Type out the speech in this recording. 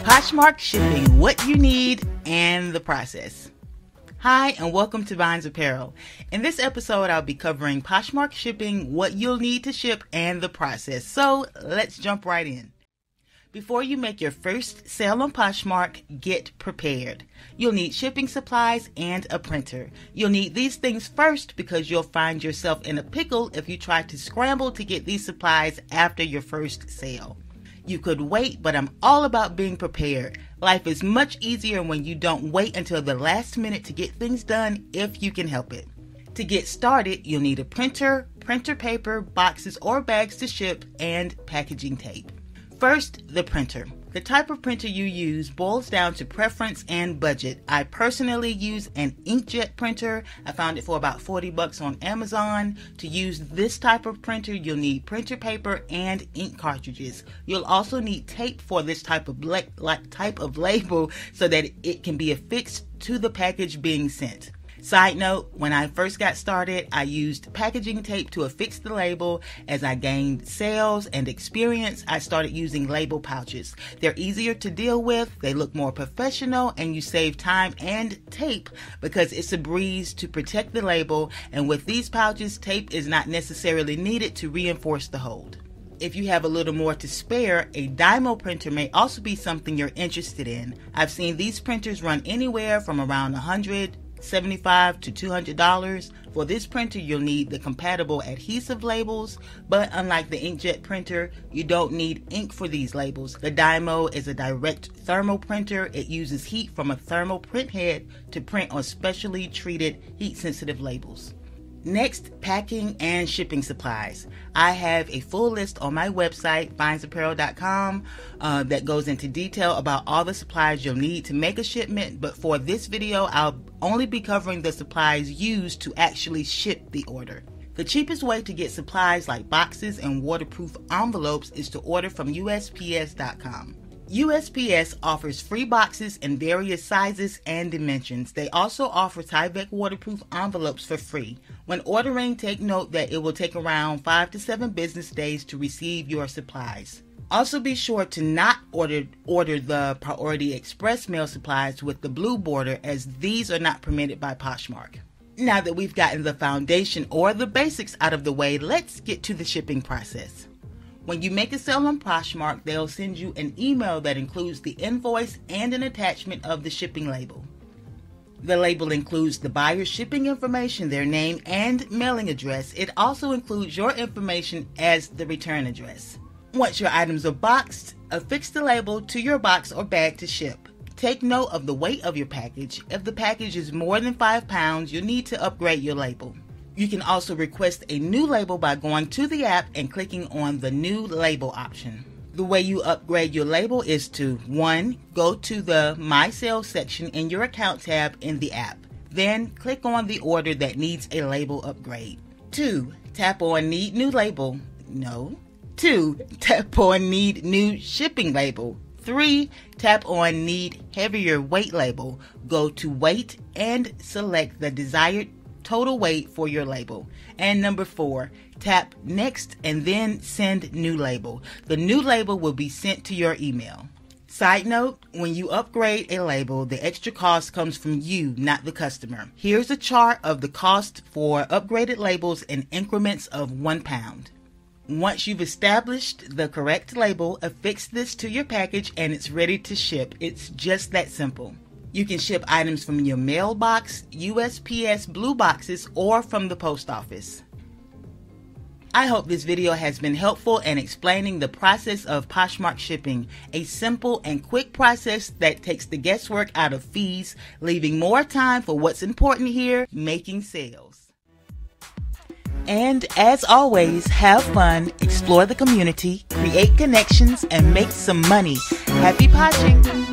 Poshmark Shipping, what you need and the process. Hi, and welcome to Vynes Apparel. In this episode, I'll be covering Poshmark Shipping, what you'll need to ship, and the process. So let's jump right in. Before you make your first sale on Poshmark, get prepared. You'll need shipping supplies and a printer. You'll need these things first because you'll find yourself in a pickle if you try to scramble to get these supplies after your first sale. You could wait, but I'm all about being prepared. Life is much easier when you don't wait until the last minute to get things done if you can help it. To get started, you'll need a printer, printer paper, boxes or bags to ship, and packaging tape. First, the printer. The type of printer you use boils down to preference and budget. I personally use an inkjet printer. I found it for about $40 on Amazon. To use this type of printer, you'll need printer paper and ink cartridges. You'll also need tape for this type of label so that it can be affixed to the package being sent. Side note, when I first got started, I used packaging tape to affix the label. As I gained sales and experience, I started using label pouches. They're easier to deal with, they look more professional, and you save time and tape because it's a breeze to protect the label, and with these pouches, tape is not necessarily needed to reinforce the hold. If you have a little more to spare, a Dymo printer may also be something you're interested in. I've seen these printers run anywhere from around $175 to $200. For this printer, you'll need the compatible adhesive labels, but unlike the inkjet printer, you don't need ink for these labels. The Dymo is a direct thermal printer. It uses heat from a thermal print head to print on specially treated heat-sensitive labels. Next, packing and shipping supplies. I have a full list on my website, vynesapparel.com, that goes into detail about all the supplies you'll need to make a shipment, but for this video, I'll only be covering the supplies used to actually ship the order. The cheapest way to get supplies like boxes and waterproof envelopes is to order from USPS.com. USPS offers free boxes in various sizes and dimensions. They also offer Tyvek waterproof envelopes for free. When ordering, take note that it will take around 5 to 7 business days to receive your supplies. Also be sure to not order the Priority Express mail supplies with the blue border, as these are not permitted by Poshmark. Now that we've gotten the foundation or the basics out of the way, let's get to the shipping process. When you make a sale on Poshmark, they'll send you an email that includes the invoice and an attachment of the shipping label. The label includes the buyer's shipping information, their name and mailing address. It also includes your information as the return address. Once your items are boxed, affix the label to your box or bag to ship. Take note of the weight of your package. If the package is more than 5 pounds, you'll need to upgrade your label. You can also request a new label by going to the app and clicking on the new label option. The way you upgrade your label is to 1. Go to the My Sales section in your account tab in the app. Then click on the order that needs a label upgrade. 2. Tap on Need New Label. 2. Tap on Need New Shipping Label. 3. Tap on Need Heavier Weight Label. Go to Weight and select the desired total weight for your label. And number 4, tap Next and then Send New Label. The new label will be sent to your email. Side note, when you upgrade a label, the extra cost comes from you, not the customer. Here's a chart of the cost for upgraded labels in increments of £1. Once you've established the correct label, affix this to your package and it's ready to ship. It's just that simple. You can ship items from your mailbox, USPS blue boxes, or from the post office. I hope this video has been helpful in explaining the process of Poshmark shipping, a simple and quick process that takes the guesswork out of fees, leaving more time for what's important here, making sales. And as always, have fun, explore the community, create connections, and make some money. Happy poshing!